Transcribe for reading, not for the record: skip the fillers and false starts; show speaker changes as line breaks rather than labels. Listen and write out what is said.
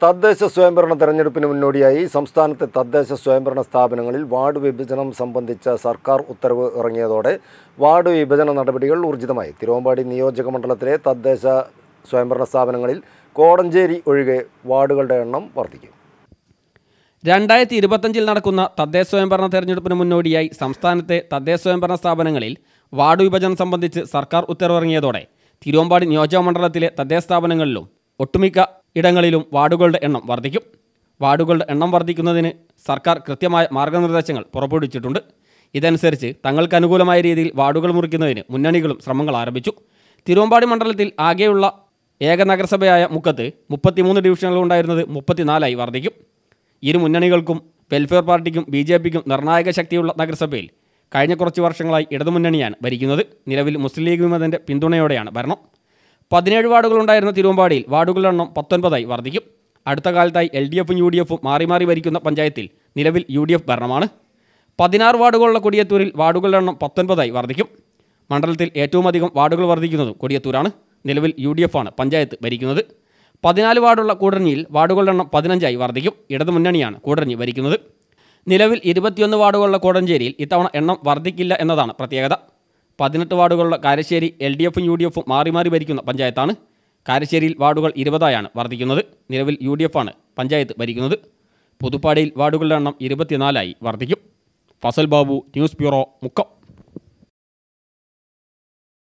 തദ്ദേശ സ്വയംഭരണ തെരഞ്ഞെടുപ്പിന് മുന്നോടിയായി സംസ്ഥാനത്തെ തദ്ദേശ സ്വയംഭരണ സ്ഥാപനങ്ങളിൽ വാർഡ് വിഭജനം സംബന്ധിച്ച സർക്കാർ ഉത്തരവ് ഇറങ്ങിയതോടെ വാർഡ് വിഭജന നടപടികൾ ഊർജിതമായി. തിരുവമ്പാടി നിയോജക മണ്ഡലത്തിലെ തദ്ദേശ സ്വയംഭരണ സ്ഥാപനങ്ങളിൽ കോടഞ്ചേരി ഒഴികെ വാർഡുകളുടെ എണ്ണം വർദ്ധിക്കും.
2025 നടക്കുന്ന തദ്ദേശ സ്വയംഭരണ തെരഞ്ഞെടുപ്പിന് മുന്നോടിയായി സംസ്ഥാനത്തെ തദ്ദേശ സ്വയംഭരണ സ്ഥാപനങ്ങളിൽ വാർഡ് വിഭജനം സംബന്ധിച്ച് സർക്കാർ ഉത്തരവിറങ്ങിയതോടെ തിരുവമ്പാടി നിയോജക മണ്ഡലത്തിലെ തദ്ദേശ സ്ഥാപനങ്ങളിലും ഒട്ടുമിക്ക ഇടങ്ങളിലും വാർഡുകളുടെ എണ്ണം വർദ്ധിക്കും. വാർഡുകളുടെ എണ്ണം വർദ്ധിക്കുന്നതിന് സർക്കാർ കൃത്യമായ മാർഗനിർദ്ദേശങ്ങൾ പുറപ്പെടുവിച്ചിട്ടുണ്ട്. ഇതനുസരിച്ച് തങ്ങൾക്ക് അനുകൂലമായ രീതിയിൽ വാർഡുകൾ മുറിക്കുന്നതിന് മുന്നണികളും ശ്രമങ്ങൾ ആരംഭിച്ചു. തിരുവമ്പാടി മണ്ഡലത്തിൽ ആകെയുള്ള ഏക നഗരസഭയായ മുക്കത്ത് 33 ഡിവിഷനുകൾ ഉണ്ടായിരുന്നത് 34 വർദ്ധിക്കും. ഇരു മുന്നണികൾക്കും വെൽഫെയർ പാർട്ടിക്കും BJPക്കും നിർണായക ശക്തിയുള്ള നഗരസഭയിൽ കഴിഞ്ഞ കുറച്ച് വർഷങ്ങളായി ഇടതുമുന്നണിയാണ് ഭരിക്കുന്നത്. നിലവിൽ മുസ്ലിം ലീഗ് വിമതൻ്റെ പിന്തുണയോടെയാണ് ഭരണം. 17 വാർഡുകളുണ്ടായിരുന്ന തിരുവമ്പാടിയിൽ വാർഡുകളുടെ എണ്ണം 19 വർദ്ധിക്കും. അടുത്ത കാലത്തായി LDFും UDFും മാറി മാറി ഭരിക്കുന്ന പഞ്ചായത്തിൽ നിലവിൽ UDF ഭരണമാണ്. 16 വാർഡുകളുള്ള കൊടിയത്തൂരിൽ വാർഡുകളുടെ എണ്ണം 19 വർദ്ധിക്കും. മണ്ഡലത്തിൽ ഏറ്റവും അധികം വാർഡുകൾ വർദ്ധിക്കുന്നതും കൊടിയത്തൂരാണ്. നിലവിൽ UDF ആണ് പഞ്ചായത്ത് ഭരിക്കുന്നത്. 14 വാർഡുള്ള കൂടരഞ്ഞിയിൽ വാർഡുകളുടെ എണ്ണം 15 വർദ്ധിക്കും. ഇടതുമുന്നണിയാണ് കൂടരഞ്ഞി ഭരിക്കുന്നത്. നിലവിൽ 21 വാർഡുകളുള്ള കോടഞ്ചേരിയിൽ ഇത്തവണ എണ്ണം വർദ്ധിക്കില്ല എന്നതാണ് പ്രത്യേകത. 18 വാർഡുകളുള്ള കാരശ്ശേരി LDFും UDFും മാറി മാറി ഭരിക്കുന്ന പഞ്ചായത്താണ്. കാരശ്ശേരിയിൽ വാർഡുകൾ 20 വർദ്ധിക്കുന്നത്. നിലവിൽ UDF ആണ് പഞ്ചായത്ത് ഭരിക്കുന്നത്. പുതുപ്പാടിയിൽ വാർഡുകളുടെ എണ്ണം 24 വർദ്ധിക്കും. Fazal Babu, news bureau, Mukkam.